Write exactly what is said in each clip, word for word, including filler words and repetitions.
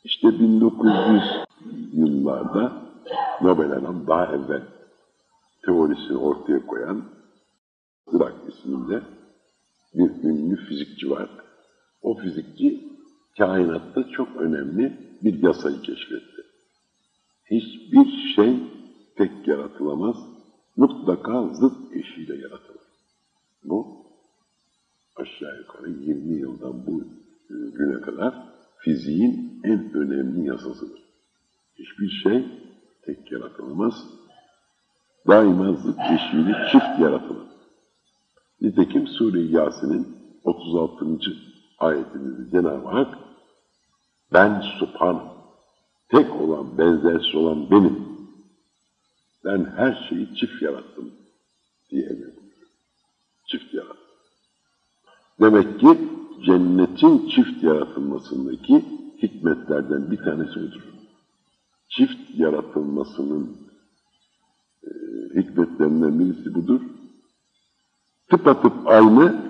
İşte bin dokuz yüz yıllarda Nobel adam daha evvel teorisini ortaya koyan Dirac isminde bir ünlü fizikçi var. O fizikçi kainatta çok önemli bir yasayı keşfetti. Hiçbir şey tek yaratılamaz, mutlaka zıt eşiyle yaratılır. Bu aşağı yukarı yirmi yıldan bu güne kadar fiziğin en önemli yasasıdır. Hiçbir şey tek yaratılamaz, daima zıt eşiyle çift yaratılır. Nitekim Sure-i Yasin'in otuz altıncı ayetinde Cenab-ı Hak ben Subhan, tek olan, benzersiz olan benim. Ben her şeyi çift yarattım diye emrediyor. Çift yarattım. Demek ki cennetin çift yaratılmasındaki hikmetlerden bir tanesi budur. Çift yaratılmasının e, hikmetlerinden birisi budur. Tıpatıp aynı,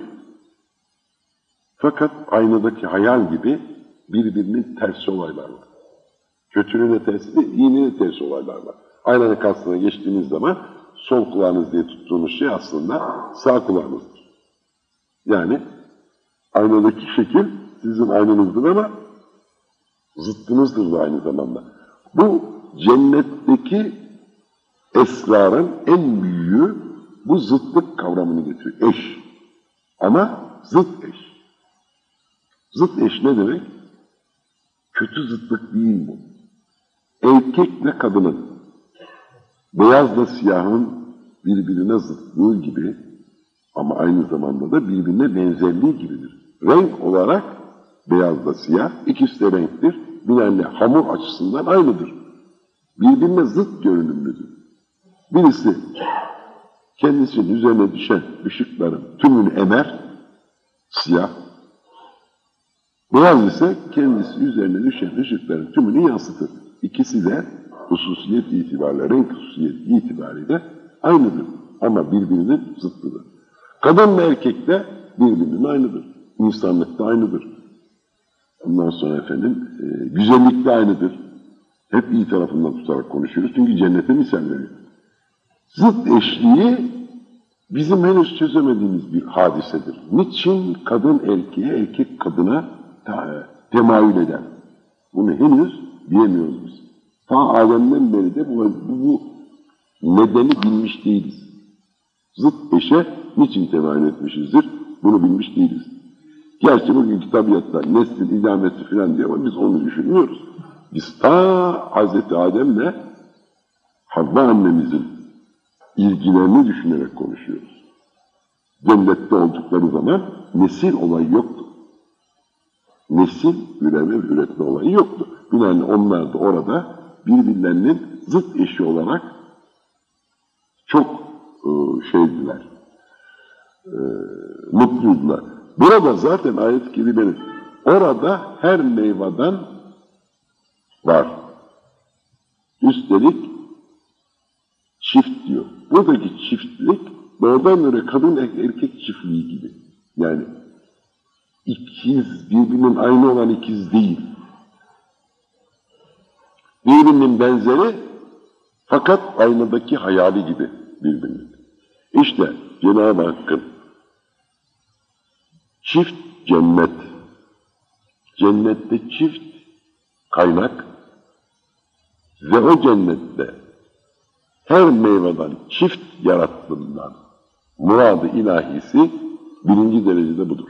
fakat aynadaki hayal gibi birbirinin tersi olaylar var. Kötünün de tersi değil, iyinin de tersi olaylar var. Aynanın karşısına geçtiğiniz zaman sol kulağınız diye tuttuğunuz şey aslında sağ kulağınızdır. Yani aynadaki şekil sizin aynanızdır ama zıttınızdır da aynı zamanda. Bu cennetteki esrarın en büyüğü bu zıtlık kavramını getiriyor. Eş. Ama zıt eş. Zıt eş ne demek? Kötü zıtlık değil bu. Erkekle kadının, beyazla siyahın birbirine zıtlığı gibi ama aynı zamanda da birbirine benzerliği gibidir. Renk olarak beyazla siyah, ikisi de renktir. Binaenle hamur açısından aynıdır. Birbirine zıt görünümlüdür. Birisi kendisinin üzerine düşen ışıkların tümünü emer, siyah. Beyaz ise kendisi üzerine düşen ışıkların tümünü yansıtır. İkisi de hususiyet itibariyle, renk hususiyeti itibariyle aynıdır. Ama birbirinin zıttıdır. Kadın ve erkek de birbirinin aynıdır. İnsanlık da aynıdır. Ondan sonra efendim, e, güzellik de aynıdır. Hep iyi tarafından tutarak konuşuyoruz. Çünkü cennete misal veriyor. Zıt eşliği bizim henüz çözemediğimiz bir hadisedir. Niçin kadın erkeğe, erkek kadına temayül eder? Bunu henüz bilemiyoruz biz. Ta Adem'den beri de bu, bu nedeni bilmiş değiliz. Zıt eşe niçin temayül etmişizdir? Bunu bilmiş değiliz. Gerçi bugün tabiatta neslin idamesi falan diyor ama biz onu düşünmüyoruz. Biz ta Hazreti Adem'le Havva annemizin ilgilerini düşünerek konuşuyoruz. Cennette oldukları zaman nesil olayı yoktu. Nesil üreme, üretme olayı yoktu. Binaenaleyh onlar da orada birbirlerinin zıt eşi olarak çok e, şeydiler, e, mutluydular. Burada zaten ayet-i kerimenin orada her meyveden var. Üstelik çift diyor. Buradaki çiftlik doğrudan böyle kadın erkek çiftliği gibi. Yani ikiz, birbirinin aynı olan ikiz değil. Birbirinin benzeri fakat aynadaki hayali gibi birbirinin. İşte Cenab-ı Hakk'ın çift cennet, cennette çift kaynak ve o cennette her meyveden çift yarattığından muradı ilahisi birinci derecede budur.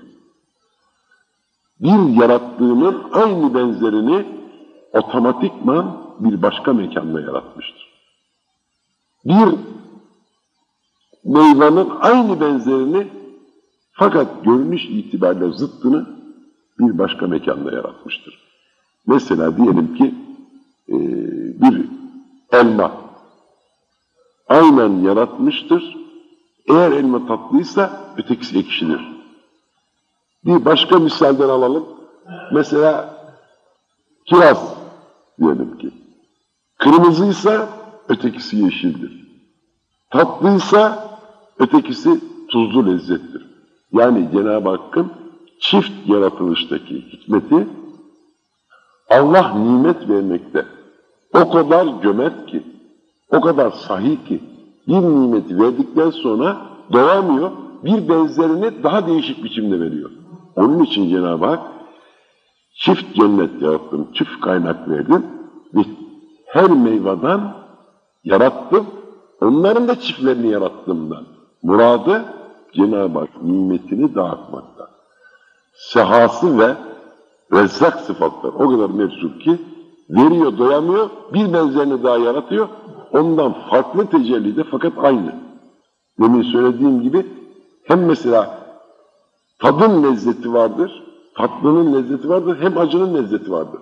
Bir yarattığının aynı benzerini otomatikman bir başka mekanda yaratmıştır. Bir meyvenin aynı benzerini fakat görünüş itibariyle zıttını bir başka mekanda yaratmıştır. Mesela diyelim ki e, bir elma aynen yaratmıştır. Eğer elma tatlıysa ötekisi ekşidir. Bir başka misalden alalım. Mesela kiraz diyelim ki. Kırmızıysa ötekisi yeşildir. Tatlıysa ötekisi tuzlu lezzettir. Yani Cenab-ı Hakk'ın çift yaratılıştaki hikmeti Allah nimet vermekte o kadar cömert ki, o kadar sahih ki, bir nimeti verdikten sonra doyamıyor, bir benzerini daha değişik biçimde veriyor. Onun için Cenab-ı Hak çift cennet yarattım, çift kaynak verdim ve her meyveden yarattım, onların da çiftlerini yarattığımdan. Muradı Cenab-ı Hak nimetini dağıtmakta. Sehası ve rezzak sıfatlar o kadar mevcut ki veriyor, doyamıyor, bir benzerini daha yaratıyor, ondan farklı tecellide fakat aynı. Demin söylediğim gibi hem mesela tadın lezzeti vardır, tatlının lezzeti vardır, hem acının lezzeti vardır.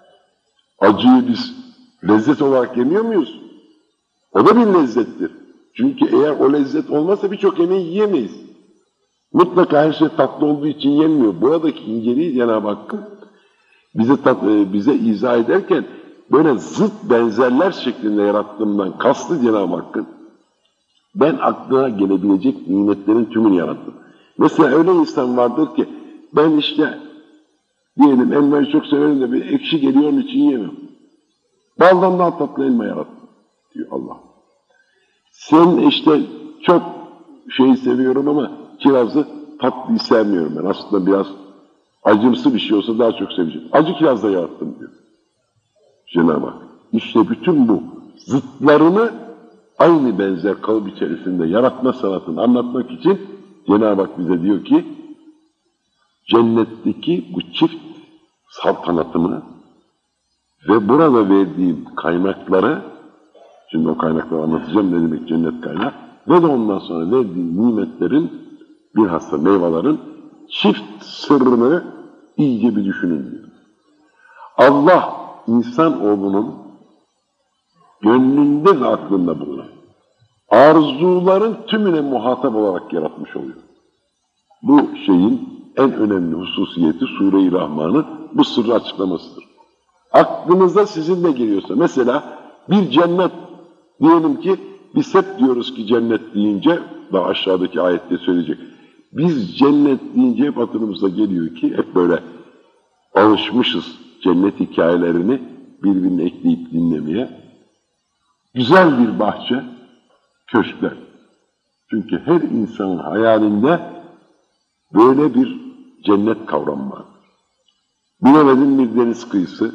Acıyı biz lezzet olarak yemiyor muyuz? O da bir lezzettir. Çünkü eğer o lezzet olmazsa birçok yemeği yiyemeyiz. Mutlaka her şey tatlı olduğu için yenmiyor. Buradaki inceliği Cenab-ı Hakk'ın bize, tat, bize izah ederken böyle zıt benzerler şeklinde yarattığımdan kastı Cenab-ı Hakk'ın. Ben aklına gelebilecek nimetlerin tümünü yarattım. Mesela öyle insan vardır ki ben işte diyelim elmayı çok severim de bir ekşi geliyor onun için yiyemem. Baldan daha tatlı elma yarattım diyor Allah. Sen işte çok şeyi seviyorum ama kirazı tatlıyı sevmiyorum ben. Aslında biraz acımsı bir şey olsa daha çok seveceğim. Acı kirazla yarattım diyor Cenab-ı Hak. İşte bütün bu zıtlarını aynı benzer kalıp içerisinde yaratma sanatını anlatmak için Cenab-ı Hak bize diyor ki cennetteki bu çift saltanatını ve burada verdiğim kaynakları, şimdi o kaynakları anlatacağım ne demek cennet kaynak, ve de ondan sonra verdiğim nimetlerin, bilhassa meyvelerin çift sırrını iyice bir düşünün diyor. Allah insanoğlunun gönlünde ve aklında bulunan arzuların tümüne muhatap olarak yaratmış oluyor. Bu şeyin en önemli hususiyeti Sure-i Rahman'ın bu sırrı açıklamasıdır. Aklınıza sizin de geliyorsa, mesela bir cennet, diyelim ki biz hep diyoruz ki cennet deyince, daha aşağıdaki ayette söyleyecek, biz cennet deyince hep hatırımıza geliyor ki hep böyle alışmışız cennet hikayelerini birbirine ekleyip dinlemeye. Güzel bir bahçe, köşkler. Çünkü her insanın hayalinde böyle bir cennet kavramı var. Bilemedin bir deniz kıyısı,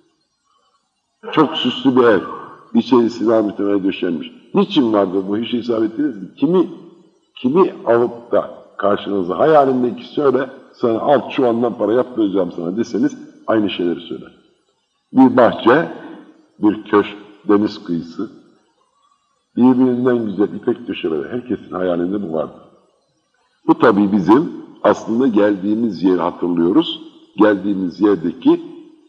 çok süslü bir ev, içerisi rahmetine döşenmiş. Niçin vardır bu? Hiç hesap ettiniz mi? Kimi, kimi alıp da karşınıza hayalindeki söyle, sana al şu andan para yaptıracağım sana deseniz aynı şeyleri söyler. Bir bahçe, bir köşk, deniz kıyısı, birbirinden güzel ipek döşemeler, herkesin hayalinde bu vardır. Bu tabii bizim aslında geldiğimiz yeri hatırlıyoruz. Geldiğimiz yerdeki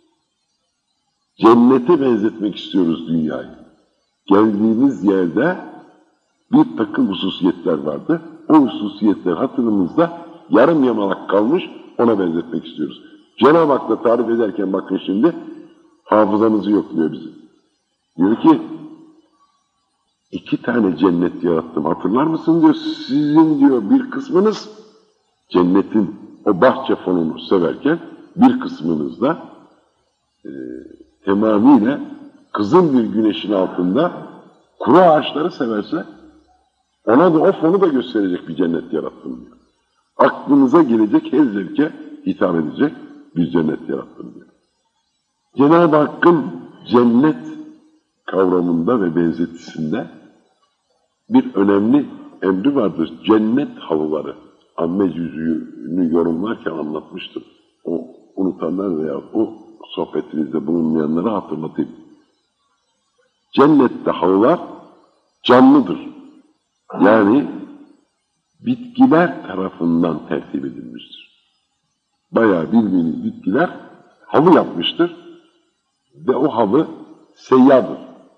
cennete benzetmek istiyoruz dünyayı. Geldiğimiz yerde bir takım hususiyetler vardı. O hususiyetler hatırımızda yarım yamalak kalmış, ona benzetmek istiyoruz. Cenab-ı Hak da tarif ederken bakın şimdi hafızamızı yokluyor bizi. Diyor ki iki tane cennet yarattım hatırlar mısın diyor. Sizin diyor bir kısmınız cennetin o bahçe fonunu severken bir kısmınız da e, tamamıyla kızıl bir güneşin altında kuru ağaçları severse ona da o fonu da gösterecek bir cennet yarattım diyor. Aklınıza gelecek her zevke hitap edecek bir cennet yarattım diyor. Cenab-ı Hakk'ın cennet kavramında ve benzetisinde bir önemli emri vardır. Cennet halıları. Amme yüzüğünü yorumlarken anlatmıştım. O unutanlar veya o sohbetimizde bulunmayanlara hatırlatayım. Cennette halılar canlıdır. Yani bitkiler tarafından tertip edilmiştir. Bayağı bildiğiniz bitkiler halı yapmıştır ve o halı seyyardır.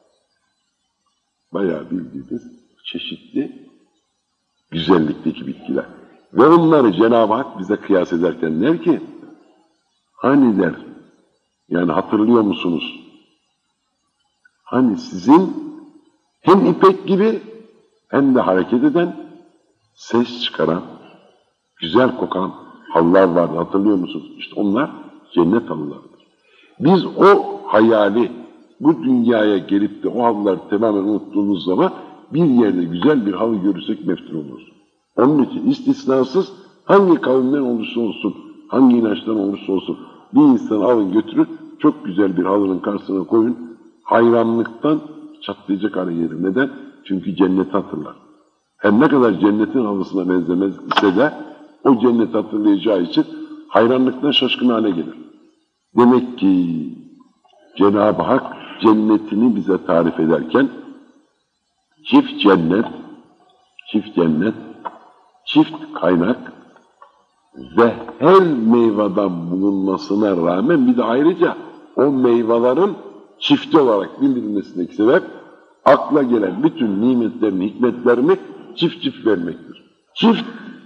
Bayağı bildiğiniz çeşitli güzellikteki bitkiler. Ve onları Cenab-ı Hak bize kıyas ederken der ki, hani der, yani hatırlıyor musunuz? Hani sizin hem ipek gibi hem de hareket eden, ses çıkaran, güzel kokan halılar vardı, hatırlıyor musunuz? İşte onlar cennet halılarıdır. Biz o hayali, bu dünyaya gelip de o halıları tamamen unuttuğumuz zaman bir yerde güzel bir halı görürsek meftun oluruz. Onun için istisnasız hangi kavimden olursa olsun, hangi inançtan olursa olsun bir insanı alın götürün, çok güzel bir halının karşısına koyun, hayranlıktan çatlayacak hale gelir. Neden? Çünkü cenneti hatırlar. Her ne kadar cennetin halısına benzemez ise de o cenneti hatırlayacağı için hayranlıktan şaşkın hale gelir. Demek ki Cenab-ı Hak cennetini bize tarif ederken çift cennet, çift cennet, çift kaynak ve her meyveden bulunmasına rağmen bir de ayrıca o meyvelerin çifti olarak bildirilmesindeki sebep akla gelen bütün nimetlerini, hikmetlerini çift çift vermektir. Çift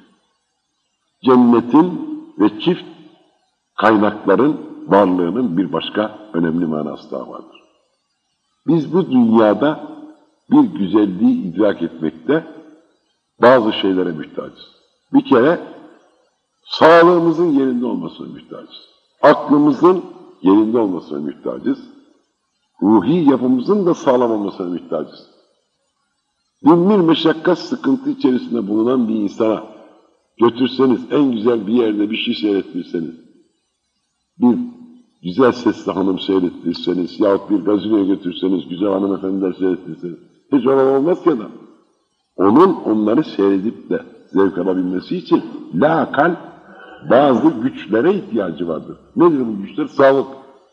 cennetin ve çift kaynakların varlığının bir başka önemli manası daha vardır. Biz bu dünyada bir güzelliği idrak etmekte bazı şeylere muhtacız. Bir kere sağlığımızın yerinde olmasına muhtacız. Aklımızın yerinde olmasına muhtacız. Ruhi yapımızın da sağlam olmasına muhtacız. Bin bir meşakkat sıkıntı içerisinde bulunan bir insana götürseniz, en güzel bir yerde bir şey seyrettirseniz, bir güzel sesli hanım seyrettirseniz yahut bir gazinoya götürseniz, güzel hanımefendiler seyrettirseniz, hiç olan olmaz ki adam. Onun onları seyredip de zevk alabilmesi için lakal bazı güçlere ihtiyacı vardır. Nedir bu güçler? Sağlık,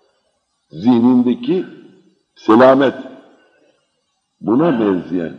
zihnindeki selamet, buna benzeyen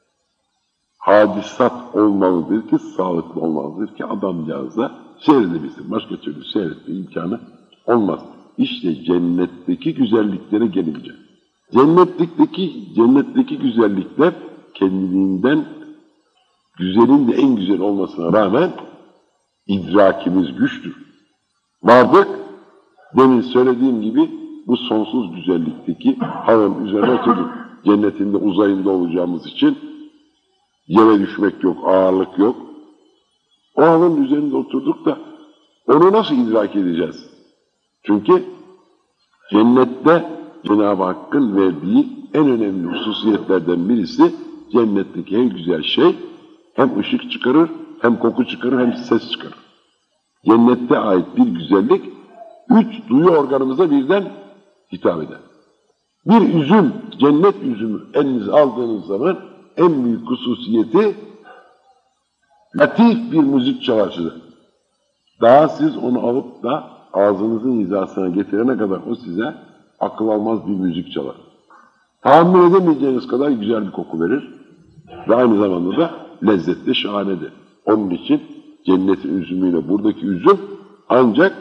hadisat olmalıdır ki, sağlıklı olmalıdır ki adamcağıza seyredebilsin. Başka türlü seyretme imkanı olmaz. İşte cennetteki güzelliklere gelince. Cennetlikteki, cennetteki güzellikler kendiliğinden güzelin de en güzel olmasına rağmen idrakimiz güçtür. Vardık, demin söylediğim gibi bu sonsuz güzellikteki halın üzerine oturduk. Cennetinde uzayında olacağımız için yere düşmek yok, ağırlık yok. O halın üzerinde oturduk da onu nasıl idrak edeceğiz? Çünkü cennette Cenab-ı Hakk'ın verdiği en önemli hususiyetlerden birisi, cennetteki her güzel şey hem ışık çıkarır, hem koku çıkarır, hem ses çıkarır. Cennette ait bir güzellik, üç duyu organımıza birden hitap eder. Bir üzüm, cennet üzümü elinize aldığınız zaman en büyük hususiyeti latif bir müzik çalar size. Daha siz onu alıp da ağzınızın hizasına getirene kadar o size akıl almaz bir müzik çalar. Tahammül edemeyeceğiniz kadar güzel bir koku verir ve aynı zamanda da lezzetli, şahanedir. Onun için cennetin üzümüyle buradaki üzüm ancak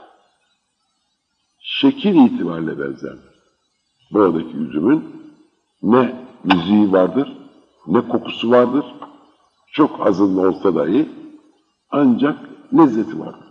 şekil itibariyle benzer. Buradaki üzümün ne müziği vardır, ne kokusu vardır, çok azınlı olsa dahi ancak lezzeti vardır.